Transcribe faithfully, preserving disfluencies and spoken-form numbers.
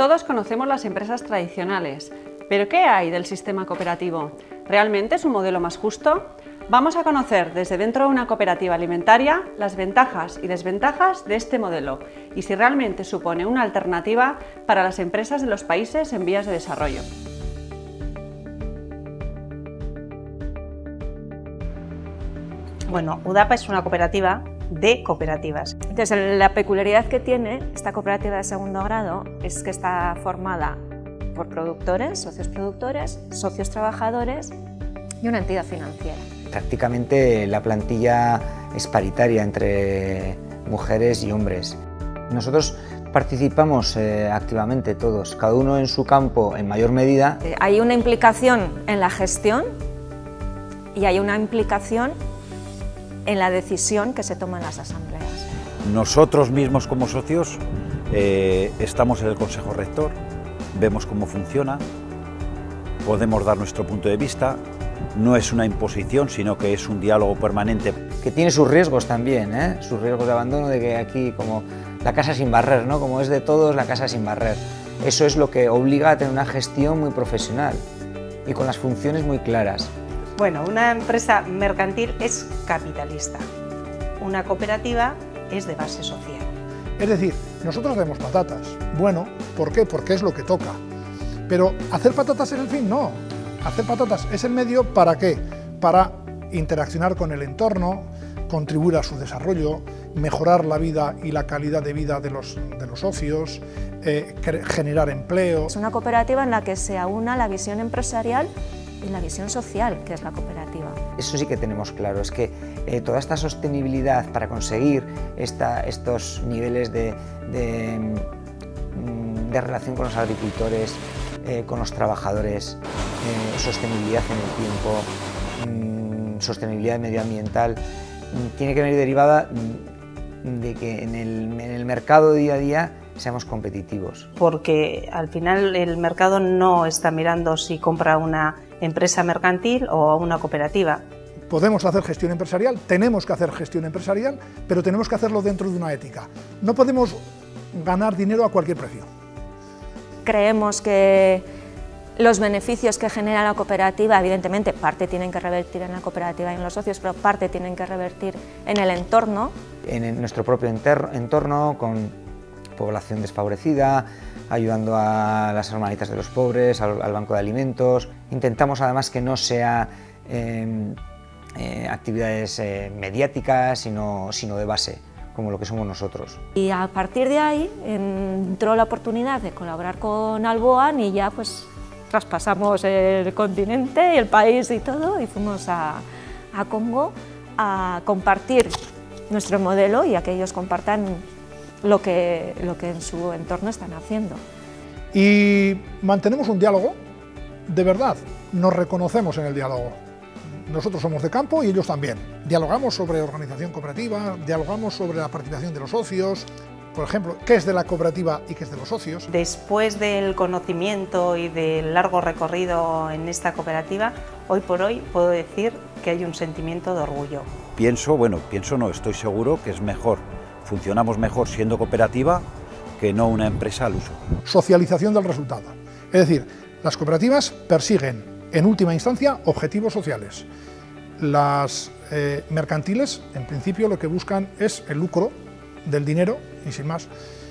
Todos conocemos las empresas tradicionales, pero ¿qué hay del sistema cooperativo? ¿Realmente es un modelo más justo? Vamos a conocer desde dentro de una cooperativa alimentaria las ventajas y desventajas de este modelo y si realmente supone una alternativa para las empresas de los países en vías de desarrollo. Bueno, UDAPA es una cooperativa de cooperativas. Entonces, la peculiaridad que tiene esta cooperativa de segundo grado es que está formada por productores, socios productores, socios trabajadores y una entidad financiera. Prácticamente la plantilla es paritaria entre mujeres y hombres. Nosotros participamos eh, activamente todos, cada uno en su campo en mayor medida. Hay una implicación en la gestión y hay una implicación en la decisión que se toma en las asambleas. Nosotros mismos como socios eh, estamos en el Consejo Rector, vemos cómo funciona, podemos dar nuestro punto de vista, no es una imposición, sino que es un diálogo permanente. Que tiene sus riesgos también, ¿eh? Sus riesgos de abandono, de que aquí como la casa sin barrer, ¿no? Como es de todos, la casa sin barrer. Eso es lo que obliga a tener una gestión muy profesional y con las funciones muy claras. Bueno, una empresa mercantil es capitalista, una cooperativa es de base social. Es decir, nosotros hacemos patatas. Bueno, ¿por qué? Porque es lo que toca. Pero hacer patatas es el fin, no. Hacer patatas es el medio, ¿para qué? Para interaccionar con el entorno, contribuir a su desarrollo, mejorar la vida y la calidad de vida de los, de los socios, eh, generar empleo. Es una cooperativa en la que se aúna la visión empresarial y la visión social, que es la cooperativa. Eso sí que tenemos claro, es que eh, toda esta sostenibilidad para conseguir esta, estos niveles de, de, de relación con los agricultores, eh, con los trabajadores, eh, sostenibilidad en el tiempo, mmm, sostenibilidad medioambiental, mmm, tiene que venir derivada de que en el, en el mercado día a día seamos competitivos. Porque al final el mercado no está mirando si compra una empresa mercantil o una cooperativa. Podemos hacer gestión empresarial, tenemos que hacer gestión empresarial, pero tenemos que hacerlo dentro de una ética. No podemos ganar dinero a cualquier precio. Creemos que los beneficios que genera la cooperativa, evidentemente, parte tienen que revertir en la cooperativa y en los socios, pero parte tienen que revertir en el entorno. En nuestro propio entorno, con población desfavorecida, ayudando a las hermanitas de los pobres, al, al banco de alimentos. Intentamos además que no sea eh, eh, actividades eh, mediáticas, sino, sino de base, como lo que somos nosotros. Y a partir de ahí entró la oportunidad de colaborar con Alboan y ya pues traspasamos el continente y el país y todo y fuimos a, a Congo a compartir nuestro modelo y a que ellos compartan lo que, lo que en su entorno están haciendo. Y mantenemos un diálogo, de verdad, nos reconocemos en el diálogo. Nosotros somos de campo y ellos también. Dialogamos sobre organización cooperativa, dialogamos sobre la participación de los socios, por ejemplo, qué es de la cooperativa y qué es de los socios. Después del conocimiento y del largo recorrido en esta cooperativa, hoy por hoy puedo decir que hay un sentimiento de orgullo. Pienso, bueno, pienso no, estoy seguro que es mejor. Funcionamos mejor siendo cooperativa que no una empresa al uso. Socialización del resultado. Es decir, las cooperativas persiguen, en última instancia, objetivos sociales. Las eh, mercantiles, en principio, lo que buscan es el lucro del dinero, y sin más.